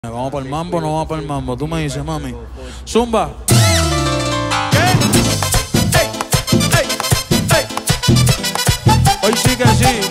¿Vamos para el mambo o no vamos para el mambo? Tú me dices, mami. Zumba. Hoy sí que sí.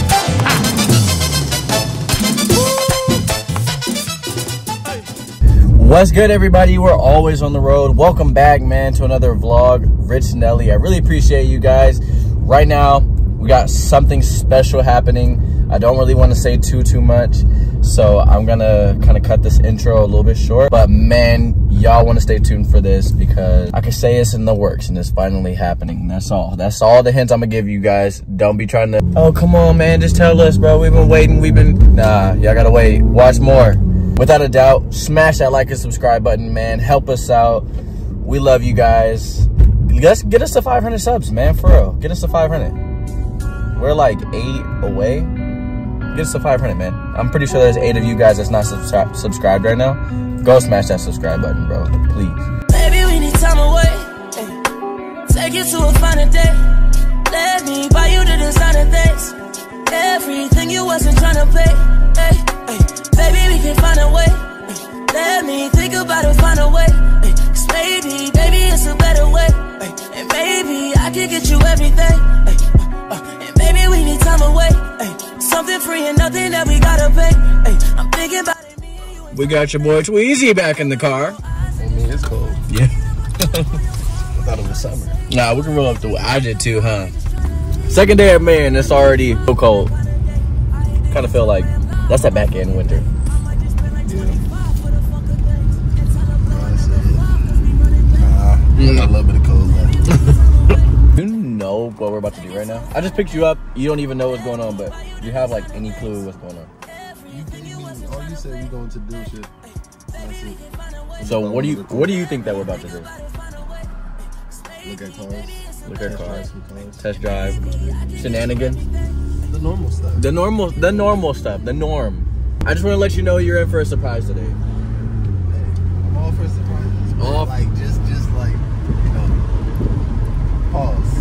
What's good, everybody? We're always on the road. Welcome back, man, to another vlog. Rich Nelly. I really appreciate you guys. Right now, we got something special happening. I don't really want to say too much, so I'm gonna kind of cut this intro a little bit short. But man, y'all want to stay tuned for this because I can say it's in the works and it's finally happening. That's all the hints I'm gonna give you guys. Don't be trying to, oh, come on, man, just tell us, bro. We've been waiting. Nah, y'all gotta wait. Watch more. Without a doubt, smash that like and subscribe button, man. Help us out. We love you guys. Let's get us to 500 subs, man, for real. Get us to 500. We're like 8 away. Get us to 500, man. I'm pretty sure there's 8 of you guys that's not subscribed right now. Go smash that subscribe button, bro, please. Baby, we need time away. Take you to a finer day. Let me buy you the designer things. Everything you wasn't trying to pay. Baby, we can find a way. Let me think about it, find a way. Cause baby, it's a better way. And baby, I can get you everything. And baby, we need time away. Something free and nothing that we gotta pay. I'm thinking about it. We got your boy Tweezy back in the car. I mean, it's cold. Yeah. I thought it was summer. Nah, we can roll up the. I did too, huh? Second day of May and it's already so cold. Kind of feel like that's that back end winter. Yeah. I got a little bit of cold left. You know what we're about to do right now? I just picked you up. You don't even know what's going on, but you have like any clue what's going on? All you said we going to do shit. That's it. So what do you think that we're about to do? Look at cars. Look at cars. Test drive. Shenanigans. The normal stuff. The normal stuff. The norm. I just want to let you know you're in for a surprise today. Hey, I'm all for surprises. All like just like, you know, pause.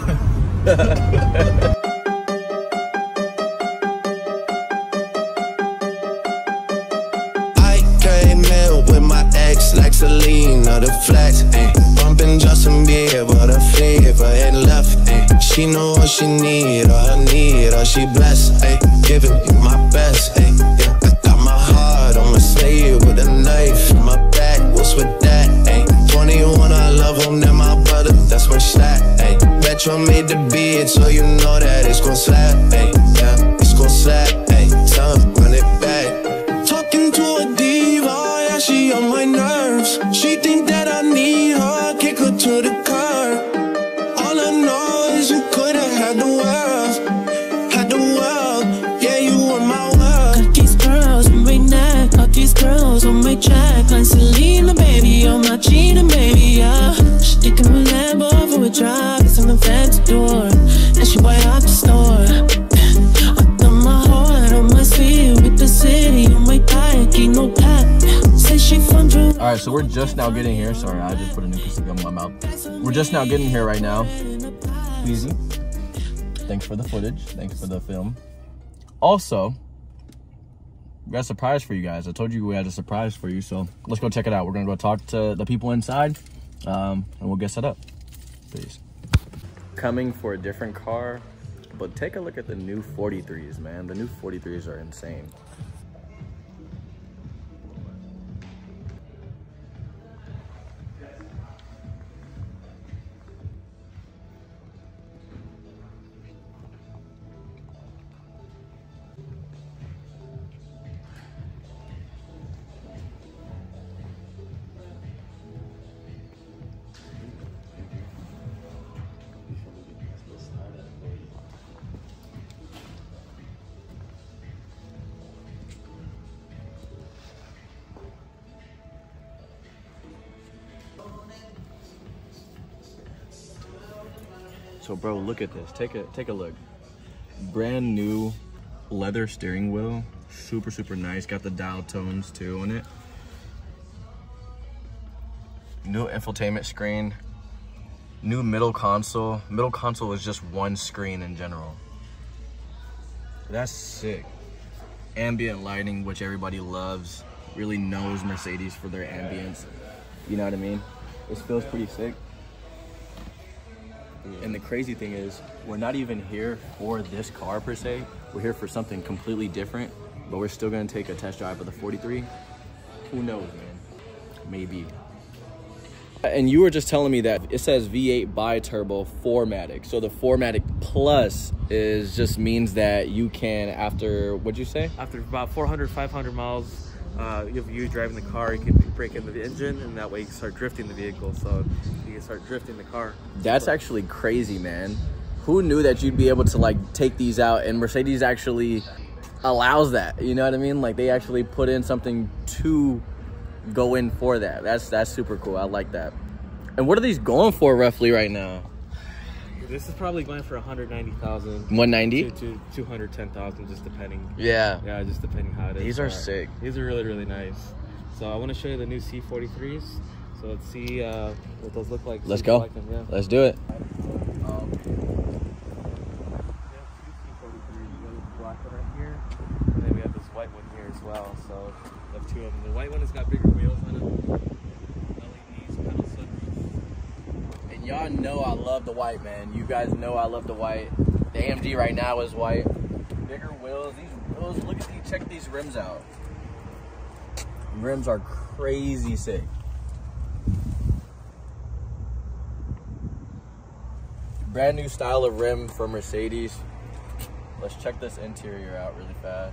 I came in with my ex like Selena, the flex, bumping Justin Bieber, the fever and left, she know what she need, all I need, all she blessed, giving you my best, yeah. I got my heart on my sleeve with a knife in my back, what's with that, 21, I love him, then my brother, that's my stat, Metro made the beat, so you know that it's gon' slap, yeah, it's gon' slap, time, run it back. Talking to a diva, yeah, she on my nerves. She think that I need her, kick her to the curb. All I know is you could've had the world, yeah, you were my world. Got these girls on my neck, got these girls on my check. Like Selena, baby, on my Gina, baby, yeah. She thinking a Lambo for a drive, it's on the fancy door, and she buy out the store. I got my heart on my sleeve with the city on my back, ain't no pack. Say she from Drew. All right, so we're just now getting here. Sorry, I just put a new piece of gum in my mouth. We're just now getting here right now. Easy. Thanks for the footage. Thanks for the film. Also, we got a surprise for you guys. I told you we had a surprise for you, so let's go check it out. We're gonna go talk to the people inside, and we'll get set up. Peace. Coming for a different car, but take a look at the new 43s, man. The new 43s are insane. So bro, look at this. Take a look. Brand new leather steering wheel. Super nice. Got the dial tones too on it. New infotainment screen. New middle console. Middle console is just one screen in general. That's sick. Ambient lighting, which everybody loves. really knows Mercedes for their ambience. You know what I mean? This feels pretty sick. And the crazy thing is, we're not even here for this car per se. We're here for something completely different, but we're still gonna take a test drive of the 43. Who knows, man? Maybe. And you were just telling me that it says V8 bi-turbo 4MATIC. So the 4MATIC Plus is just means that you can, after, what'd you say? After about 400, 500 miles, if you driving the car, you can break into the engine, and that way you can start drifting the vehicle. So you can start drifting the car. That's actually crazy, man. Who knew that you'd be able to like take these out, and Mercedes actually allows that, you know what I mean? Like they actually put in something to go in for that. That's super cool. I like that. And what are these going for roughly right now? This is probably going for 190,000. 190 to 210,000, just depending. Yeah, Just depending how it is. these are sick. These are really, really nice. So I want to show you the new C43s. So let's see what those look like. Let's go. Like them, yeah. Let's do it. Black one right here, and then we have this white one here as well. So we have two of them. The white one has got bigger wheels on it, LEDs, pedal sunroof. And y'all know I love the white, man. You guys know I love the white. The AMG right now is white. Bigger wheels. These wheels, look at these. Check these rims out. Rims are crazy sick. Brand new style of rim from Mercedes. Let's check this interior out really fast.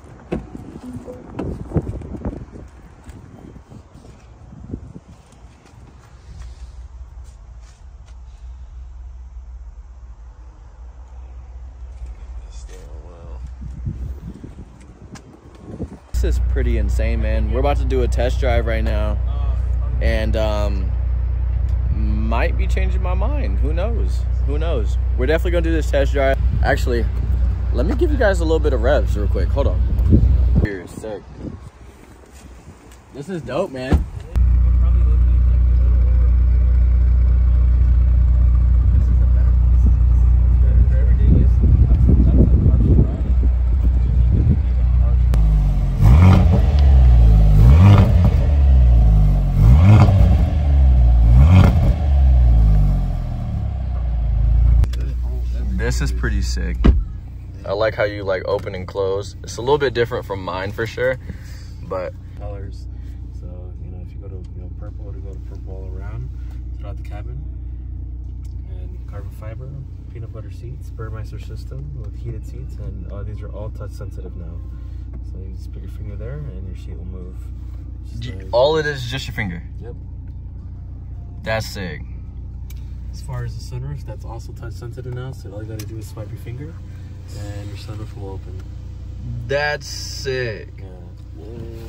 This is pretty insane, man. We're about to do a test drive right now, and might be changing my mind. Who knows? Who knows? We're definitely gonna do this test drive. Actually, let me give you guys a little bit of revs real quick. Hold on. Here, sick. This is dope, man. This is pretty sick. I like how you like open and close. It's a little bit different from mine for sure, but Colors. So you know, if you go to purple, it'll go to purple all around throughout the cabin. And carbon fiber, peanut butter seats, Burmeister system with heated seats, and these are all touch sensitive now. So you just put your finger there, and your seat will move. all it is just your finger. Yep. That's sick. As far as the sunroof, that's also touch sensitive now, so all you gotta do is swipe your finger and your sunroof will open. That's sick. Yeah.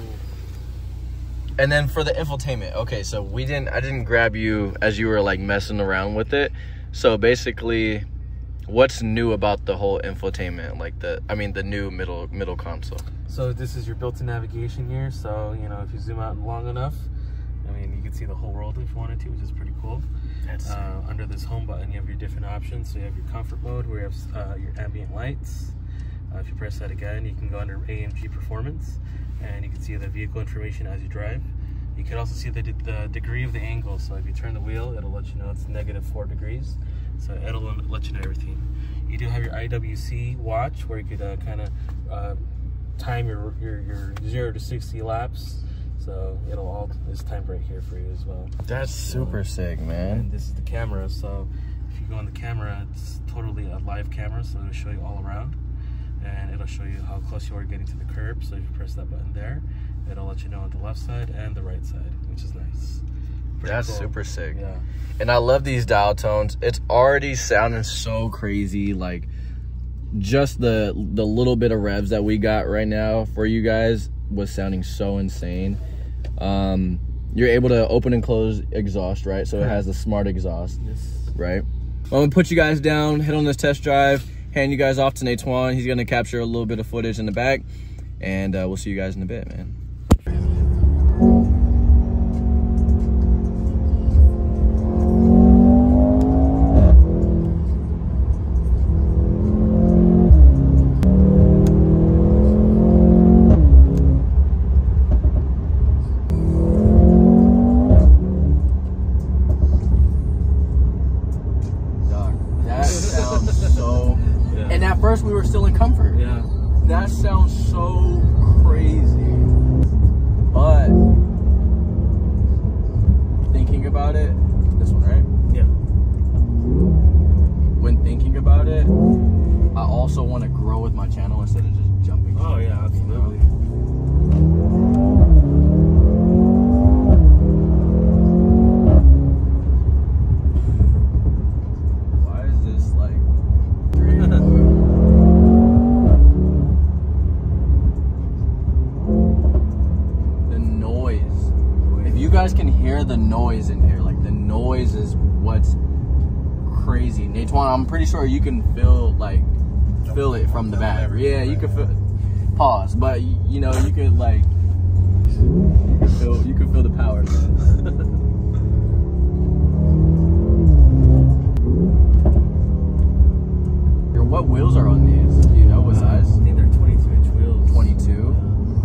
And then for the infotainment, okay, so I didn't grab you as you were like messing around with it. So basically, what's new about the whole infotainment? Like the new middle console. So this is your built-in navigation here. So you know, if you zoom out long enough, I mean, you can see the whole world if you wanted to, which is pretty cool. That's under this home button, you have your different options. So you have your comfort mode, where you have your ambient lights. If you press that again, you can go under AMG Performance, and you can see the vehicle information as you drive. You can also see the degree of the angle. So if you turn the wheel, it'll let you know it's -4 degrees. So it'll let you know everything. You do have your IWC watch, where you could kind of time your 0 to 60 laps. So it'll all is timed right here for you as well. That's super sick, man. And this is the camera. So if you go on the camera, it's totally a live camera. So it'll show you all around, and it'll show you how close you are getting to the curb. So if you press that button there, it'll let you know on the left side and the right side, which is nice. Pretty That's cool. super sick. Yeah. And I love these dial tones. It's already sounding so crazy. Like just the little bit of revs that we got right now for you guys was sounding so insane. You're able to open and close exhaust, right? So it has the smart exhaust, Yes. right? Well, I'm gonna put you guys down, head on this test drive, hand you guys off to Natwan. He's gonna capture a little bit of footage in the back, and we'll see you guys in a bit, man. guys can hear the noise in here. Like, the noise is what's crazy. Natewan, I'm pretty sure you can feel it from the back. Yeah, you can feel it. Pause. But you know, you could like you can feel the power, man. What wheels are on these? Do you know what size? I think they're 22-inch wheels. 22.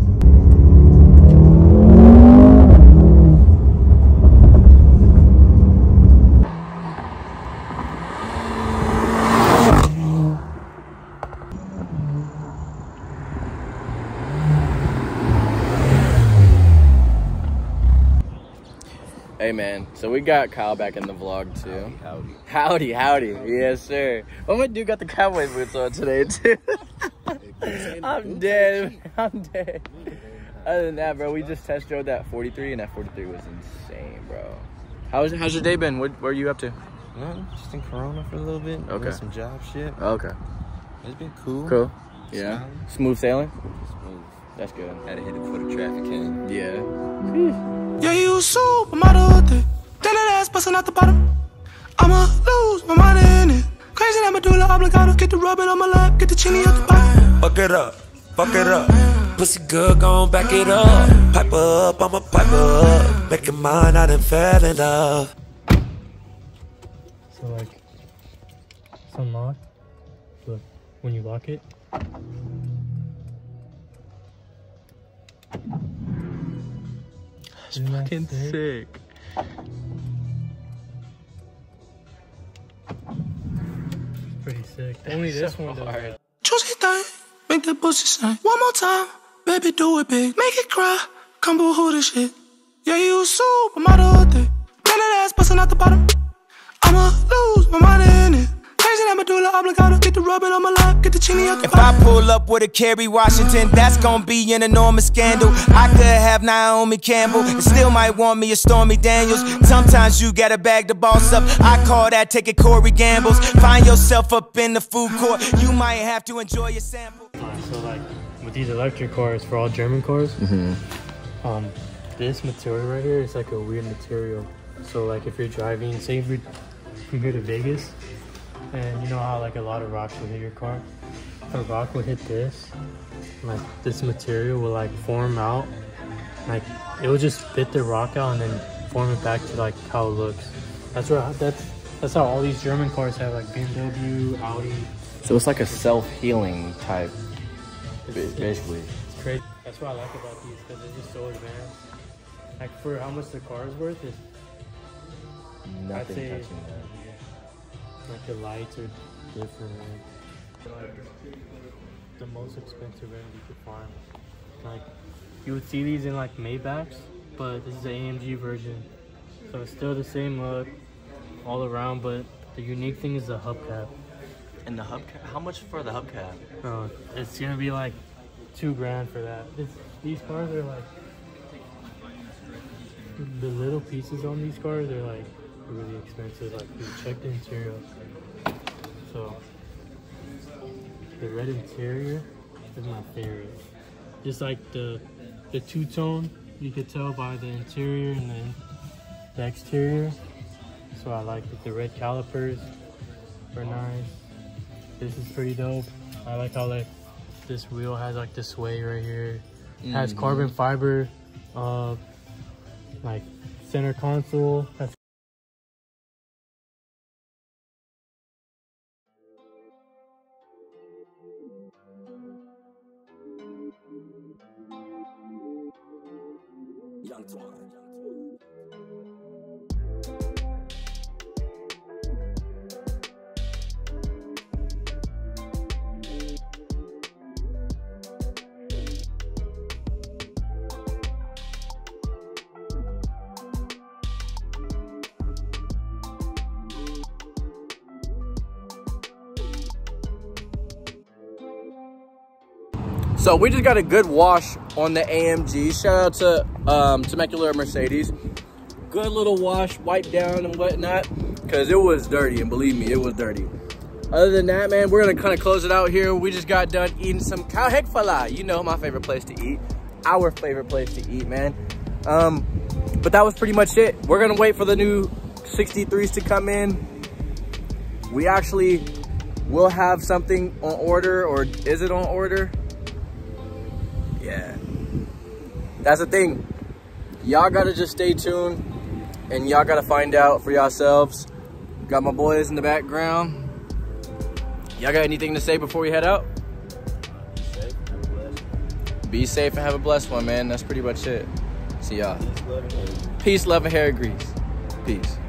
Hey man, so we got Kyle back in the vlog too. Howdy. Yes sir. Oh, my dude got the cowboy boots on today too. I'm dead. Other than that, bro, we just test drove that 43 and that 43 was insane, bro. How's your day been? What are you up to? No, just in Corona for a little bit. Okay. Doing some job shit. Okay. It's been cool. Cool. Yeah. Smooth sailing? Smooth. That's good. Had to hit it before the traffic came. Yeah. Yeah, you a supermodel, then that ass busting out the bottom. I'ma lose my mind in it. Crazy that medulla oblongata. Get the rubbing on my lap, get the chini out the bottom. Fuck it up, fuck it up. Pussy good, gon' back it up. Pipe up, I'ma pipe up. Make it mine, I done fell in love. So like, it's unlocked. Look, when you lock it. It's fucking sick. Pretty sick. Only this one does that. Juicy thing, make that pussy sing. One more time, baby, do it big. Make it cry, come boo-hoo this shit. Yeah, you a supermodel, then that ass busting out the bottom. I'ma lose my mind in it. Crazy that medulla oblongata. Get the rubbing on my lap, get the chini out the If I pull up with a Kerry Washington, that's gon' be an enormous scandal. I could have Naomi Campbell and still might want me a Stormy Daniels. Sometimes you gotta bag the boss up. I call that taking Corey Gambles. Find yourself up in the food court. You might have to enjoy your sample. So like, with these electric cars, for all German cars, this material right here is like a weird material. So like, if you're driving, say if you're from here to Vegas, and you know how like a lot of rocks will hit your car? A rock will hit this, like this material will like form out, like it will just spit the rock out and then form it back to like how it looks. That's how all these German cars have, like BMW, Audi. So it's like a self-healing type, basically. It's crazy. That's what I like about these, because they're just so advanced. Like for how much the car is worth, is Nothing say- touching that. like the lights are different. Like the most expensive end you could find. Like you would see these in like Maybachs, but this is the AMG version, so it's still the same look all around. But the unique thing is the hubcap. And the hubcap? How much for the hubcap? It's gonna be like $2 grand for that. These cars are like, the little pieces on these cars are like really expensive. Like, you check the interior. So the red interior is my favorite. Just like the two-tone, you could tell by the interior and then the exterior. So I like it. The red calipers are nice. This is pretty dope. I like how like this wheel has like the sway right here. It has carbon fiber, like center console. That's So we just got a good wash on the AMG. Shout out to Temecula Mercedes. Good little wash, wipe down and whatnot, because it was dirty, and believe me, it was dirty. Other than that, man, we're gonna kind of close it out here. We just got done eating some cow heck fala. You know, my favorite place to eat. Our favorite place to eat, man. But that was pretty much it. We're gonna wait for the new 63s to come in. We actually will have something on order, or is it on order? Yeah. That's the thing. Y'all gotta just stay tuned and y'all gotta find out for yourselves. Got my boys in the background. Y'all got anything to say before we head out? Be safe and have a blessed one, man. That's pretty much it. See y'all. Peace, love, and hair grease. Peace.